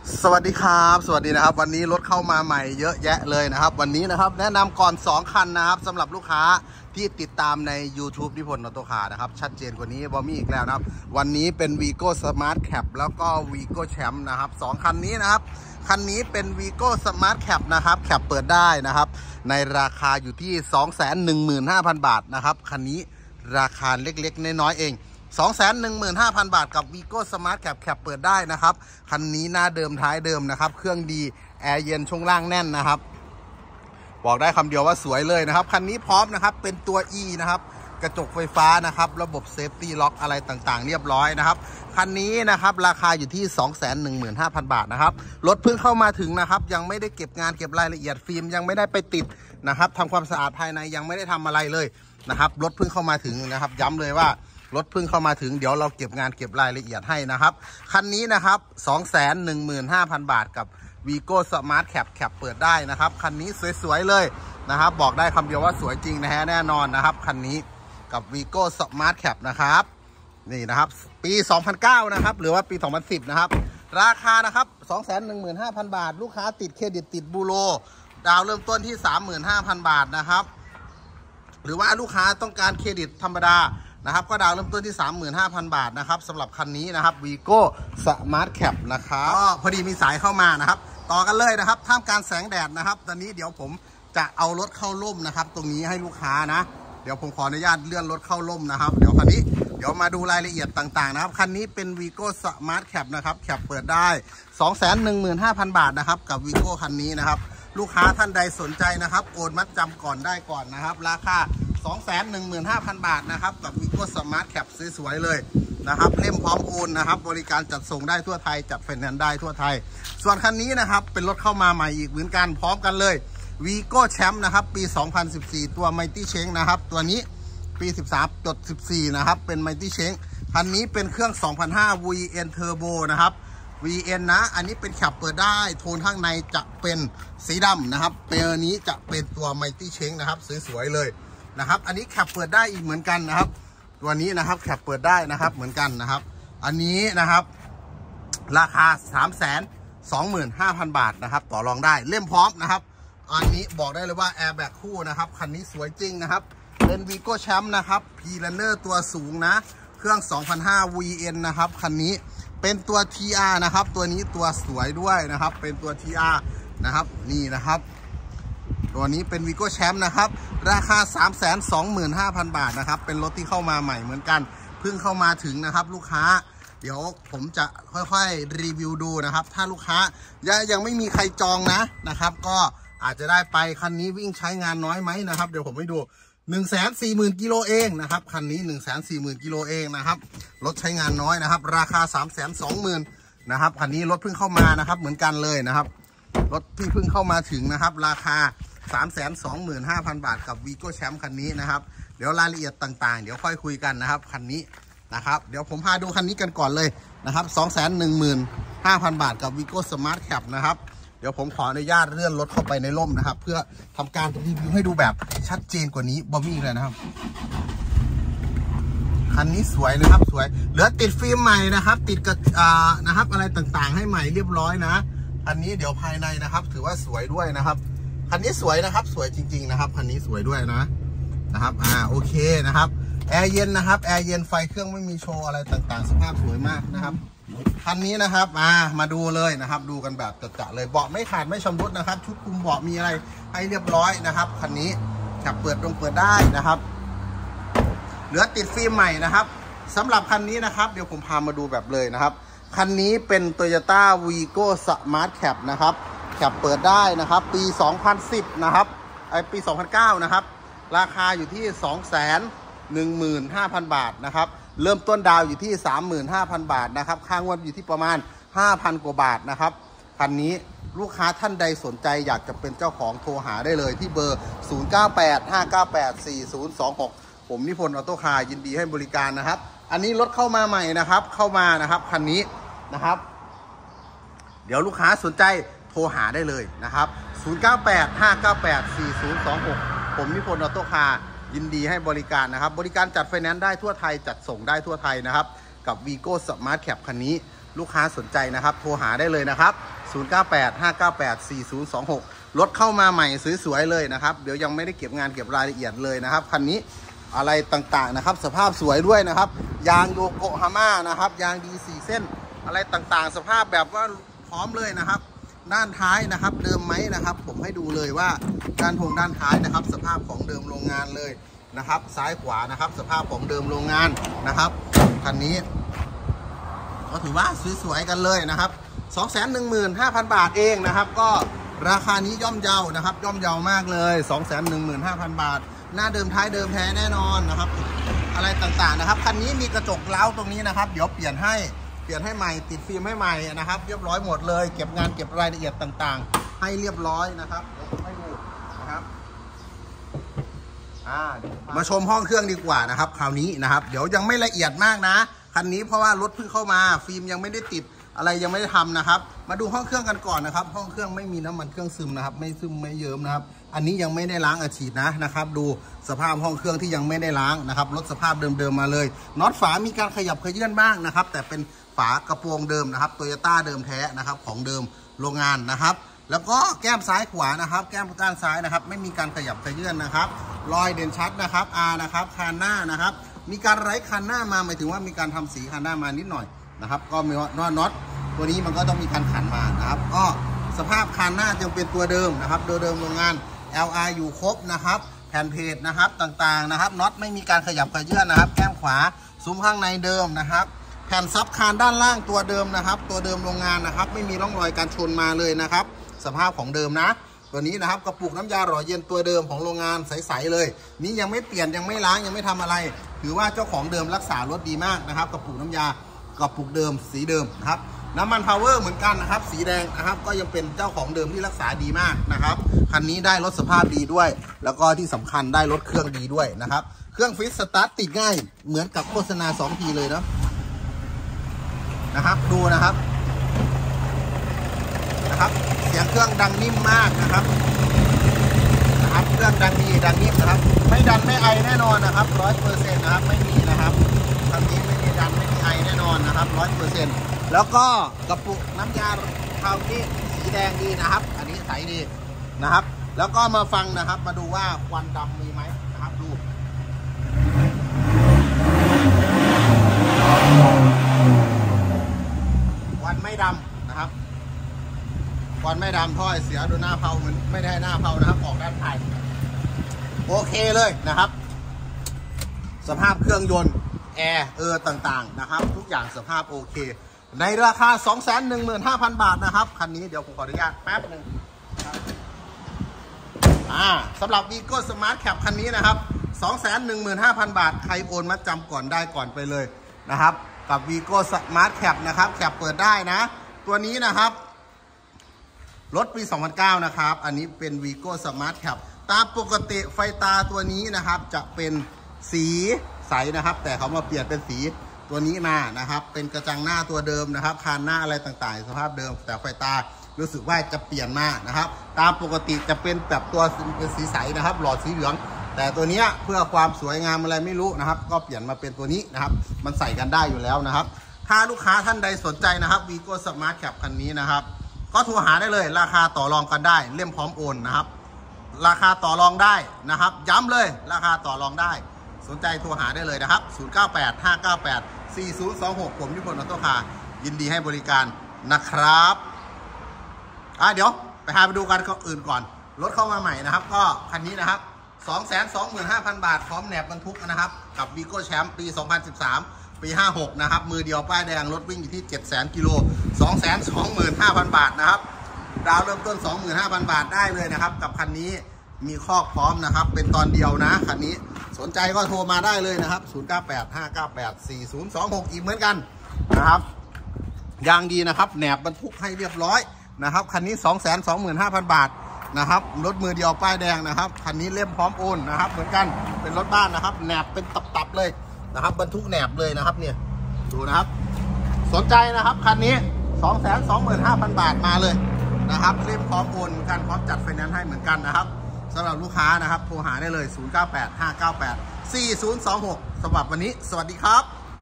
สวัสดีครับสวัสดีนะครับวันนี้รถเข้ามาใหม่เยอะแยะเลยนะครับวันนี้นะครับแนะนำก่อน2คันนะครับสำหรับลูกค้าที่ติดตามใน YouTube นิพนธ์ออโต้คาร์นะครับชัดเจนกว่านี้บอมี่อีกแล้วนะครับวันนี้เป็น Vigo Smart Cap แล้วก็ Vigo Champ นะครับ2คันนี้นะครับคันนี้เป็น Vigo Smart Cap นะครับแคปเปิดได้นะครับในราคาอยู่ที่ 215,000 บาทนะครับคันนี้ราคาเล็กๆน้อยๆเอง215,000 บาทกับ Vigo Smart Cap แคปเปิดได้นะครับคันนี้หน้าเดิมท้ายเดิมนะครับเครื่องดีแอร์เย็นช่วงล่างแน่นนะครับบอกได้คำเดียวว่าสวยเลยนะครับคันนี้พร้อมนะครับเป็นตัว E นะครับกระจกไฟฟ้านะครับระบบเซฟตี้ล็อกอะไรต่างๆเรียบร้อยนะครับคันนี้นะครับราคาอยู่ที่ 215,000 บาทนะครับรถเพิ่งเข้ามาถึงนะครับยังไม่ได้เก็บงานเก็บรายละเอียดฟิล์มยังไม่ได้ไปติดนะครับทำความสะอาดภายในยังไม่ได้ทำอะไรเลยนะครับรถเพิ่งเข้ามาถึงนะครับย้ำเลยว่ารถเพิ่งเข้ามาถึงเดี๋ยวเราเก็บงานเก็บรายละเอียดให้นะครับคันนี้นะครับ 215,000 บาทกับ Vigo Smart Cap แคปเปิดได้นะครับคันนี้สวยๆเลยนะครับบอกได้คำเดียวว่าสวยจริงนะฮะแน่นอนนะครับคันนี้กับ Vigo Smart Cap นะครับนี่นะครับปี 2009 นะครับหรือว่าปี 2010 นะครับราคานะครับ 215,000 บาทลูกค้าติดเครดิตติดบูโรดาวเริ่มต้นที่ 35,000 บาทนะครับหรือว่าลูกค้าต้องการเครดิตธรรมดานะครับก็ดาวเริ่มต้นที่ 35,000 บาทนะครับสำหรับคันนี้นะครับ Vigo Smart Cap นะครับก็พอดีมีสายเข้ามานะครับต่อกันเลยนะครับท่ามกลางแสงแดดนะครับตอนนี้เดี๋ยวผมจะเอารถเข้าร่มนะครับตรงนี้ให้ลูกค้านะเดี๋ยวผมขออนุญาตเลื่อนรถเข้าร่มนะครับเดี๋ยวคันนี้เดี๋ยวมาดูรายละเอียดต่างๆนะครับคันนี้เป็น Vigo Smart Cap นะครับแคปเปิดได้ 215,000 บาทนะครับกับ Vigo คันนี้นะครับลูกค้าท่านใดสนใจนะครับโอนมัดจำก่อนได้ก่อนนะครับราคา215,000 บาทนะครับกับ Vigo Smart Cap สวยๆเลยนะครับเล่มพร้อมโอนนะครับบริการจัดส่งได้ทั่วไทยจัดไฟแนนซ์ได้ทั่วไทยส่วนคันนี้นะครับเป็นรถเข้ามาใหม่อีกเหมือนกันพร้อมกันเลย Vigo Champ นะครับปี 2014 ตัว Mighty Change นะครับตัวนี้ปี 13.14 นะครับเป็น Mighty Change คันนี้เป็นเครื่อง 2005 VN Turbo นะครับ VN นะอันนี้เป็นแคปเปิดได้โทนข้างในจะเป็นสีดำนะครับเปลนี้จะเป็นตัว Mighty Change นะครับสวยๆเลยนะครับอันนี้แคปเปิดได้อีกเหมือนกันนะครับตัวนี้นะครับแคปเปิดได้นะครับเหมือนกันนะครับอันนี้นะครับราคา 325,000 บาทนะครับต่อรองได้เล่มพร้อมนะครับอันนี้บอกได้เลยว่าแอร์แบ็กคู่นะครับคันนี้สวยจริงนะครับเป็น Vigo Champ นะครับ P-Runner ตัวสูงนะเครื่อง 2005 VN นะครับคันนี้เป็นตัว TR นะครับตัวนี้ตัวสวยด้วยนะครับเป็นตัว TR นะครับนี่นะครับตัวนี้เป็น Vigo Champ นะครับราคา 325,000 บาทนะครับเป็นรถที่เข้ามาใหม่เหมือนกันเพิ่งเข้ามาถึงนะครับลูกค้าเดี๋ยวผมจะค่อยๆรีวิวดูนะครับถ้าลูกค้ายังไม่มีใครจองนะครับก็อาจจะได้ไปคันนี้วิ่งใช้งานน้อยไหมนะครับเดี๋ยวผมให้ดู 140,000 กิโลเองนะครับคันนี้ 140,000 กิโลเองนะครับรถใช้งานน้อยนะครับราคา 320,000นะครับคันนี้รถเพิ่งเข้ามานะครับเหมือนกันเลยนะครับรถที่เพิ่งเข้ามาถึงนะครับราคา 325,000 บาทกับ Vigo Champ คันนี้นะครับเดี๋ยวรายละเอียดต่างๆเดี๋ยวค่อยคุยกันนะครับคันนี้นะครับเดี๋ยวผมพาดูคันนี้กันก่อนเลยนะครับ 215,000 บาทกับ Vigo Smart Cap นะครับเดี๋ยวผมขออนุญาตเลื่อนรถเข้าไปในร่มนะครับเพื่อทำการรีวิวให้ดูแบบชัดเจนกว่านี้บอมี่เลยนะครับคันนี้สวยนะครับสวยเหลือติดฟิล์มใหม่นะครับติดกับนะครับอะไรต่างๆให้ใหม่เรียบร้อยนะคันนี้เดี๋ยวภายในนะครับถือว่าสวยด้วยนะครับคันนี้สวยนะครับสวยจริงๆนะครับคันนี้สวยด้วยนะครับโอเคนะครับแอร์เย็นนะครับแอร์เย็นไฟเครื่องไม่มีโชว์อะไรต่างๆสภาพสวยมากนะครับคันนี้นะครับมาดูเลยนะครับดูกันแบบจัดๆเลยเบาะไม่ขาดไม่ชำรุดนะครับชุดคุมเบาะมีอะไรให้เรียบร้อยนะครับคันนี้แคปเปิดได้นะครับเหลือติดฟิล์มใหม่นะครับสำหรับคันนี้นะครับเดี๋ยวผมพามาดูแบบเลยนะครับคันนี้เป็น Toyota Vigo Smart Cap นะครับแคปเปิดได้นะครับปี 2010 นะครับปี 2009 นะครับราคาอยู่ที่ 215,000 บาทนะครับเริ่มต้นดาวอยู่ที่ 35,000 บาทนะครับค่างวดอยู่ที่ประมาณ 5,000 กว่าบาทนะครับคันนี้ลูกค้าท่านใดสนใจอยากจะเป็นเจ้าของโทรหาได้เลยที่เบอร์ 0985984026 ผมนิพนธ์ออโต้คาร์ยินดีให้บริการนะครับอันนี้รถเข้ามาใหม่นะครับเข้ามานะครับคันนี้นะครับเดี๋ยวลูกค้าสนใจโทรหาได้เลยนะครับ 0985984026 ผมนิพนธ์ออโต้คาร์ยินดีให้บริการนะครับบริการจัดไฟแนนซ์ได้ทั่วไทยจัดส่งได้ทั่วไทยนะครับกับ Vigo Smart Cap คันนี้ลูกค้าสนใจนะครับโทรหาได้เลยนะครับ 0985984026รถเข้ามาใหม่สวยๆเลยนะครับเดี๋ยวยังไม่ได้เก็บงานเก็บรายละเอียดเลยนะครับคันนี้อะไรต่างๆนะครับสภาพสวยด้วยนะครับยางโยโกฮาม่านะครับยางดี4เส้นอะไรต่างๆสภาพแบบว่าพร้อมเลยนะครับด้านท้ายนะครับเดิมไหมนะครับผมให้ดูเลยว่าด้านท้ายนะครับสภาพของเดิมโรงงานเลยนะครับซ้ายขวานะครับสภาพของเดิมโรงงานนะครับคันนี้ก็ถือว่าสวยๆกันเลยนะครับ 215,000 บาทเองนะครับก็ราคานี้ย่อมเยานะครับย่อมเยามากเลย 215,000 บาทหน้าเดิมท้ายเดิมแท้แน่นอนนะครับอะไรต่างๆนะครับคันนี้มีกระจกเล้าตรงนี้นะครับเดี๋ยวเปลี่ยนให้ใหม่ติดฟิล์มให้ใหม่นะครับเรียบร้อยหมดเลยเก็บงานเก็บรายละเอียดต่างๆให้เรียบร้อยนะครับเดี๋ยวผมให้ดูนะครับมาชมห้องเครื่องดีกว่านะครับคราวนี้นะครับเดี๋ยวยังไม่ละเอียดมากนะคันนี้เพราะว่ารถเพิ่งเข้ามาฟิล์มยังไม่ได้ติดอะไรยังไม่ได้ทำนะครับมาดูห้องเครื่องกันก่อนนะครับห้องเครื่องไม่มีน้ำมันเครื่องซึมนะครับไม่ซึมไม่เยิ้มนะครับอันนี้ยังไม่ได้ล้างอัดฉีดนะครับดูสภาพห้องเครื่องที่ยังไม่ได้ล้างนะครับรถสภาพเดิมๆมาเลยน็อตฝามีการขยับเขยื่อนบ้างนะครับแต่เป็นฝากระโปรงเดิมนะครับโตโยต้าเดิมแท้นะครับของเดิมโรงงานนะครับแล้วก็แก้มซ้ายขวานะครับแก้มด้านซ้ายนะครับไม่มีการขยับเขยื่อนนะครับรอยเด่นชัดนะครับนะครับคานหน้านะครับมีการไร้คานหน้ามาหมายถึงว่ามีการทำสีคานหน้ามานิดหน่อยนะครับก็มีน็อตตัวนี้มันก็ต้องมีการขันมานะครับก็สภาพคานหน้ายังเป็นตัวเดิมนะครับตัวเดิมโรงงาน LR อยู่ครบนะครับแผ่นเพจนะครับต่างๆนะครับน็อตไม่มีการขยับเขยื่อนนะครับแก้มขวาซุ้มข้างในเดิมนะครับแผ่นซับคานด้านล่างตัวเดิมนะครับตัวเดิมโรงงานนะครับไม่มีร่องรอยการชนมาเลยนะครับสภาพของเดิมนะตัวนี้นะครับกระปุกน้ำยาหล่อเย็นตัวเดิมของโรงงานใสๆเลยนี่ยังไม่เปลี่ยนยังไม่ล้างยังไม่ทำอะไรถือว่าเจ้าของเดิมรักษารถดีมากนะครับกระปุกน้ำยากระปุกเดิมสีเดิมนะครับน้ำมันพาวเวอร์เหมือนกันนะครับสีแดงนะครับก็ยังเป็นเจ้าของเดิมที่รักษาดีมากนะครับคันนี้ได้รถสภาพดีด้วยแล้วก็ที่สำคัญได้รถเครื่องดีด้วยนะครับเครื่องฟิตสตาร์ทติดง่ายเหมือนกับโฆษณา2 ทีเลยนะครับดูนะครับเสียงเครื่องดังนิ่มมากนะครับเครื่องดังดีดังนิ่มนะครับไม่ดันไม่ไอแน่นอนนะครับ 100% นะครับไม่มีนะครับคันนี้ไม่มีดันไม่มีไอแน่นอนนะครับ 100% แล้วก็กระปุกน้ำยาคราวนี้สีแดงดีนะครับอันนี้ใสดีนะครับแล้วก็มาฟังนะครับมาดูว่าควันดำมีไหมนะครับดูควันไม่ดำนะครับควันไม่ดำท่อเสียดูหน้าเผาเหมือนไม่ได้หน้าเผานะครับออกด้านท้ายโอเคเลยนะครับสภาพเครื่องยนต์แอร์ต่างๆนะครับทุกอย่างสภาพโอเคในราคา 215,000 บาทนะครับคันนี้เดี๋ยวผมขออนุญาตแป๊บหนึ่งสำหรับ Vigo Smart Cap คันนี้นะครับ 215,000 บาทใครโอนมัดจำก่อนได้ก่อนไปเลยนะครับกับ Vigo Smart Cap นะครับแคปเปิดได้นะตัวนี้นะครับรถปี 2009 นะครับอันนี้เป็น Vigo Smart Cap ตามปกติไฟตาตัวนี้นะครับจะเป็นสีใสนะครับแต่เขามาเปลี่ยนเป็นสีตัวนี้มานะครับเป็นกระจังหน้าตัวเดิมนะครับคานหน้าอะไรต่างๆสภาพเดิมแต่ไฟตารู้สึกว่าจะเปลี่ยนมานะครับตามปกติจะเป็นแบบตัวเป็นสีใสนะครับหลอดสีเหลืองแต่ตัวนี้เพื่อความสวยงามอะไรไม่รู้นะครับก็เปลี่ยนมาเป็นตัวนี้นะครับมันใส่กันได้อยู่แล้วนะครับถ้าลูกค้าท่านใดสนใจนะครับ Vigo Smart Cap คันนี้นะครับก็โทรหาได้เลยราคาต่อรองกันได้เล่มพร้อมโอนนะครับราคาต่อรองได้นะครับย้ำเลยราคาต่อรองได้สนใจโทรหาได้เลยนะครับ0985984026ผมยุพลออโต้คาร์ยินดีให้บริการนะครับเดี๋ยวไปดูกันอื่นก่อนรถเข้ามาใหม่นะครับก็คันนี้นะครับ 225,000 บาทพร้อมแหนบบรรทุกนะครับกับ Vigo Champ ปี 2013 ปี 56 นะครับมือเดียวป้ายแดงรถวิ่งอยู่ที่ 700,000 กิโล 225,000 บาทนะครับดาวเริ่มต้น 25,000 บาทได้เลยนะครับกับคันนี้มีคอกพร้อมนะครับเป็นตอนเดียวนะคันนี้สนใจก็โทรมาได้เลยนะครับ0985984026อีกเหมือนกันนะครับยางดีนะครับแหนบบรรทุกให้เรียบร้อยนะครับคันนี้ 225,000 บาทนะครับรถมือเดียวป้ายแดงนะครับคันนี้เล่มพร้อมโอนนะครับเหมือนกันเป็นรถบ้านนะครับแหนบเป็นตับๆเลยนะครับบรรทุกแหนบเลยนะครับเนี่ยดูนะครับสนใจนะครับคันนี้ 225,000 บาทมาเลยนะครับเล่มพร้อมโอนเหมือนกันพร้อมจัดไฟแนนซ์ให้เหมือนกันนะครับสำหรับลูกค้านะครับโทรหาได้เลย0985984026สำหรับวันนี้สวัสดีครับ